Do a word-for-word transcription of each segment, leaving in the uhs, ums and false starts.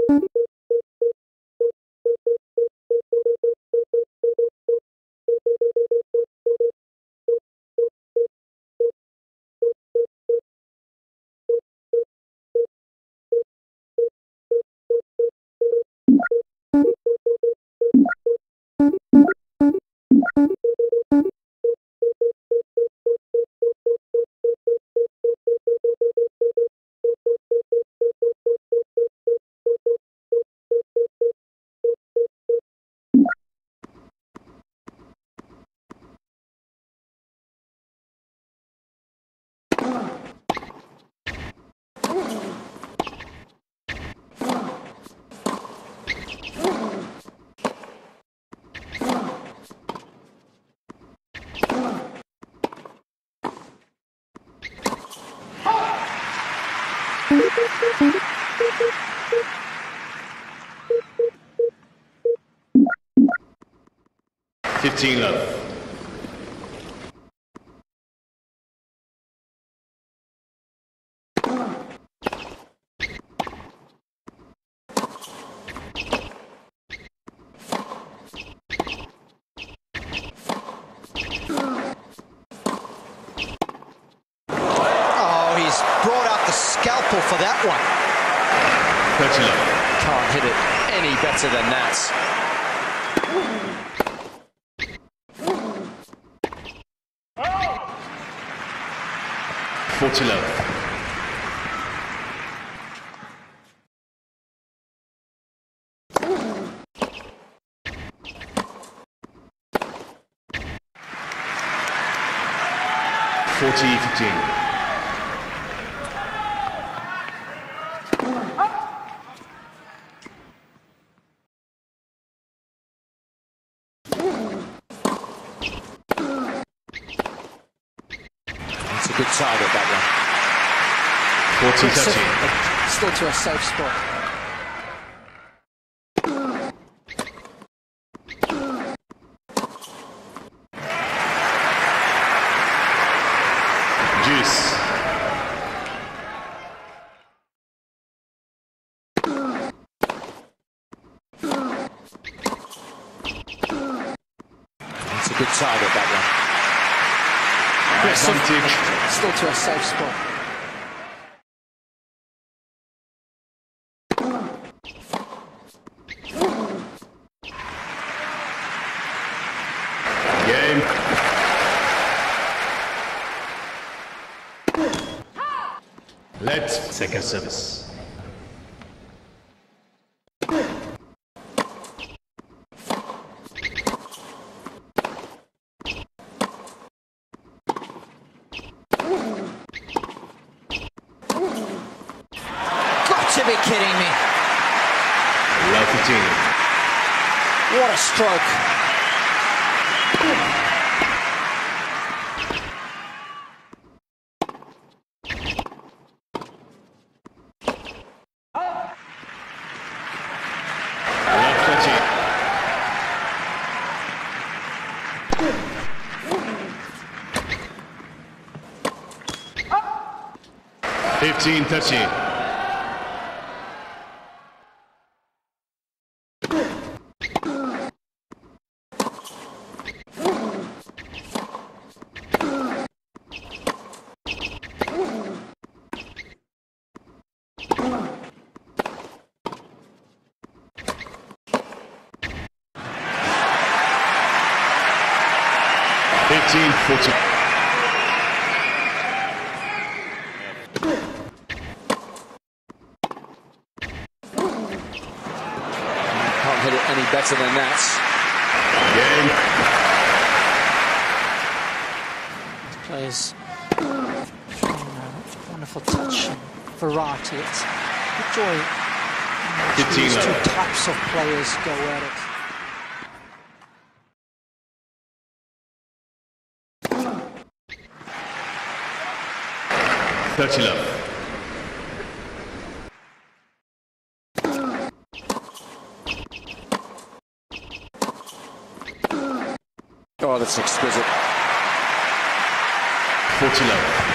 fifteen love. Oh, he's brought out the scalpel for that one. thirty love. Can't hit it any better than that. forty love. forty fifteen. It's a good target, that one. forty thirteen. Still to a safe spot. Juice. It's a good target, that one. Advantage. Still to a safe spot. Game. Let second service. Got to be kidding me. Love fifteen. What a stroke. Love thirteen. fifteen thirteen. fifteen fourteen. Can't hit it any better than that. Game. Players wonderful touch and variety. It's good joy. fifteen These two love. types of players go at it. thirty love. Oh, that's exquisite. forty love.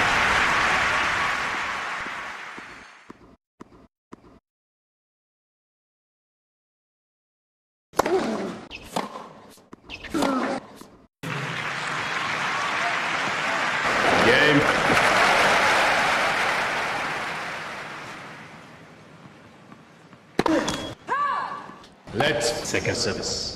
Let second service.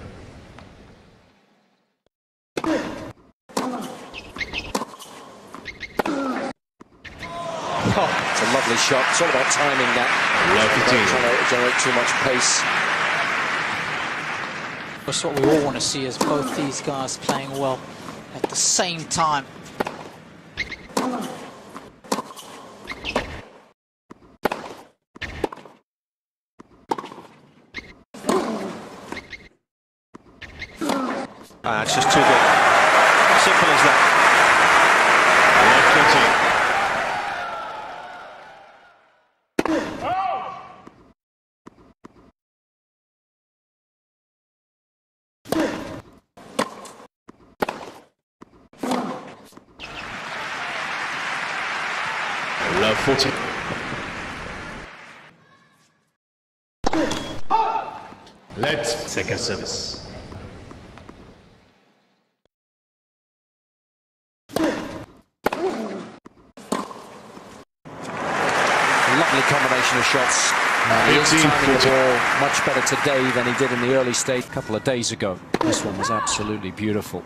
Oh, it's a lovely shot. It's all about timing that. Love Don't fifteen. try to generate too much pace. That's what we all want to see, is both these guys playing well at the same time. Ah, it's just too good. Simple as that. Love twenty. Love forty. Let second service. Lovely combination of shots. Uh, he is fifteen, timing the forty. ball much better today than he did in the early stage a couple of days ago. This one was absolutely beautiful.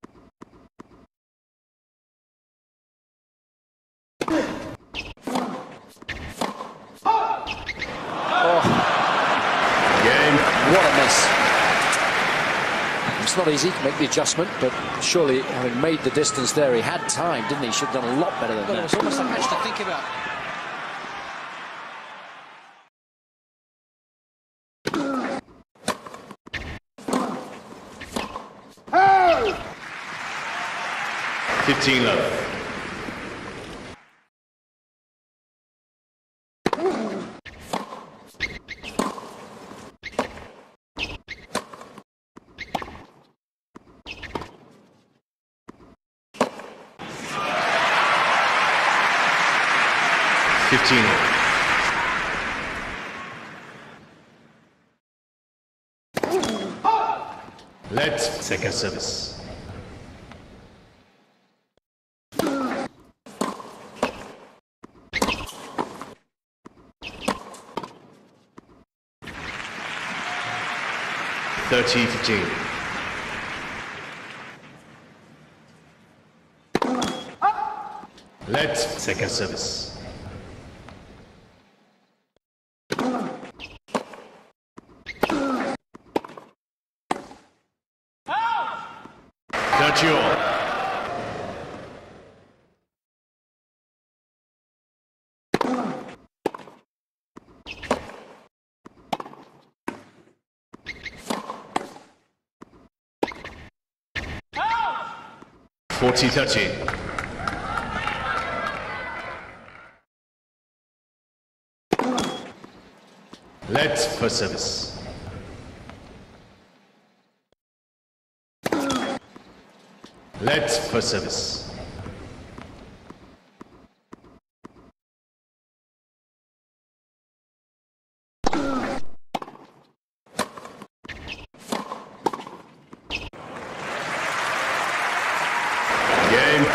Oh, Game. what a miss. It's not easy to make the adjustment, but surely having made the distance there, he had time, didn't he? Should have done a lot better than But it that. was almost a match to think about. fifteen love. fifteen love. Let second service. thirty fifteen. Let second service. thirty all. forty thirty. Let first service. Let first service. Game.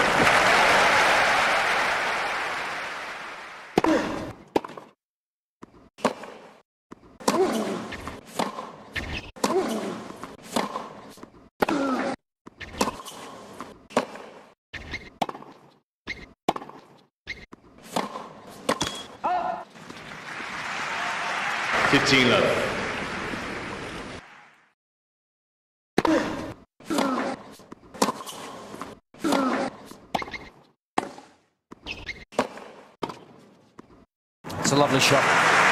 fifteen love. It's a lovely shot.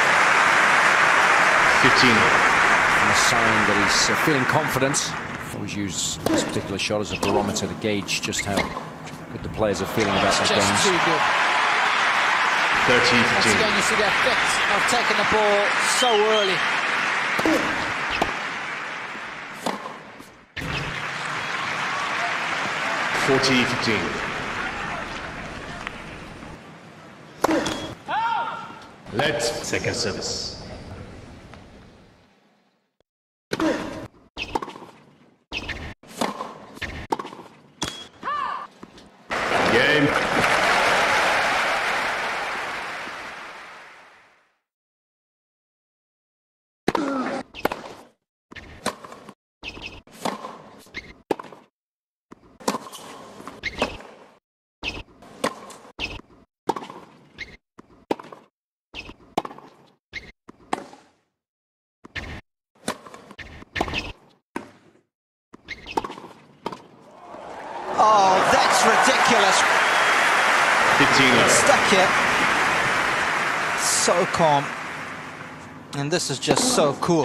fifteen love. And a sign that he's uh, feeling confident. Always use this particular shot as a barometer to gauge just how good the players are feeling about It's their just games. too good. thirty Once fifteen. again, you see the effect of taking the ball so early. forty fifteen. Let second service. Game. It's ridiculous. fifteen love. Stuck here. So calm. And this is just so cool.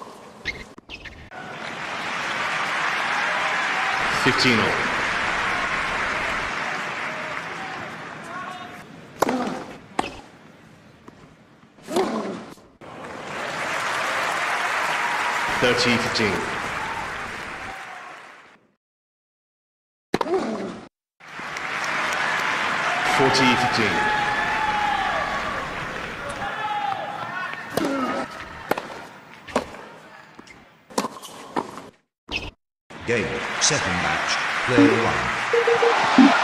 fifteen all. thirty fifteen. forty fifteen. Game, second match, play one.